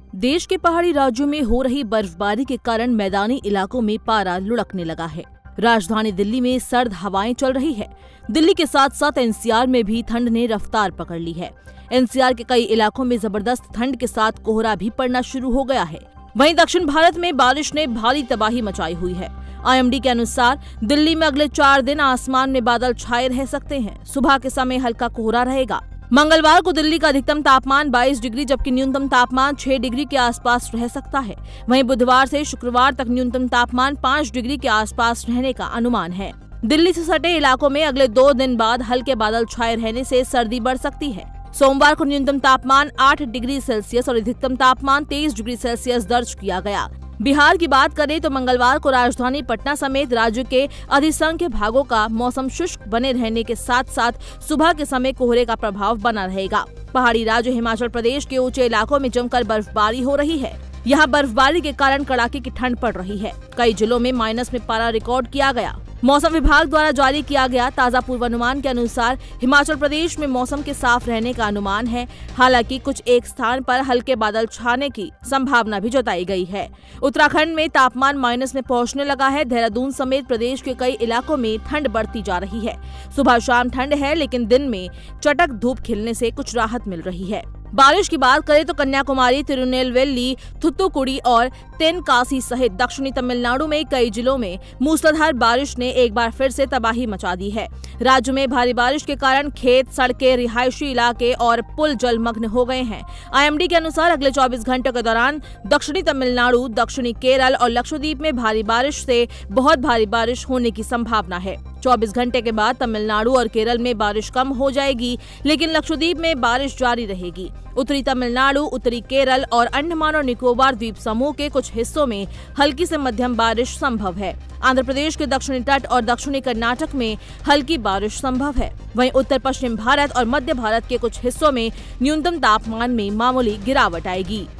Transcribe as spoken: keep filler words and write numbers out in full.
देश के पहाड़ी राज्यों में हो रही बर्फबारी के कारण मैदानी इलाकों में पारा लुढ़कने लगा है। राजधानी दिल्ली में सर्द हवाएं चल रही है। दिल्ली के साथ साथ एनसीआर में भी ठंड ने रफ्तार पकड़ ली है। एनसीआर के कई इलाकों में जबरदस्त ठंड के साथ कोहरा भी पड़ना शुरू हो गया है। वहीं दक्षिण भारत में बारिश ने भारी तबाही मचाई हुई है। आईएमडी के अनुसार दिल्ली में अगले चार दिन आसमान में बादल छाए रह सकते हैं। सुबह के समय हल्का कोहरा रहेगा। मंगलवार को दिल्ली का अधिकतम तापमान बाईस डिग्री जबकि न्यूनतम तापमान छह डिग्री के आसपास रह सकता है। वहीं बुधवार से शुक्रवार तक न्यूनतम तापमान पाँच डिग्री के आसपास रहने का अनुमान है। दिल्ली से सटे इलाकों में अगले दो दिन बाद हल्के बादल छाए रहने से सर्दी बढ़ सकती है। सोमवार को न्यूनतम तापमान आठ डिग्री सेल्सियस और अधिकतम तापमान तेईस डिग्री सेल्सियस दर्ज किया गया। बिहार की बात करें तो मंगलवार को राजधानी पटना समेत राज्य के अधिसंख्य भागों का मौसम शुष्क बने रहने के साथ साथ सुबह के समय कोहरे का प्रभाव बना रहेगा। पहाड़ी राज्य हिमाचल प्रदेश के ऊंचे इलाकों में जमकर बर्फबारी हो रही है। यहाँ बर्फबारी के कारण कड़ाके की ठंड पड़ रही है। कई जिलों में माइनस में पारा रिकॉर्ड किया गया। मौसम विभाग द्वारा जारी किया गया ताज़ा पूर्वानुमान के अनुसार हिमाचल प्रदेश में मौसम के साफ रहने का अनुमान है। हालांकि कुछ एक स्थान पर हल्के बादल छाने की संभावना भी जताई गई है। उत्तराखंड में तापमान माइनस में पहुंचने लगा है। देहरादून समेत प्रदेश के कई इलाकों में ठंड बढ़ती जा रही है। सुबह शाम ठंड है, लेकिन दिन में चटक धूप खिलने से कुछ राहत मिल रही है। बारिश की बात करें तो कन्याकुमारी, तिरुनेलवेली, थुत्तुकुडी और तेनकासी सहित दक्षिणी तमिलनाडु में कई जिलों में मूसलाधार बारिश ने एक बार फिर से तबाही मचा दी है। राज्य में भारी बारिश के कारण खेत, सड़कें, रिहायशी इलाके और पुल जलमग्न हो गए हैं। आईएमडी के अनुसार अगले चौबीस घंटों के दौरान दक्षिणी तमिलनाडु, दक्षिणी केरल और लक्षद्वीप में भारी बारिश से बहुत भारी बारिश होने की संभावना है। चौबीस घंटे के बाद तमिलनाडु और केरल में बारिश कम हो जाएगी, लेकिन लक्षद्वीप में बारिश जारी रहेगी। उत्तरी तमिलनाडु, उत्तरी केरल और अंडमान और निकोबार द्वीप समूह के कुछ हिस्सों में हल्की से मध्यम बारिश संभव है। आंध्र प्रदेश के दक्षिणी तट और दक्षिणी कर्नाटक में हल्की बारिश संभव है। वहीं उत्तर पश्चिम भारत और मध्य भारत के कुछ हिस्सों में न्यूनतम तापमान में मामूली गिरावट आएगी।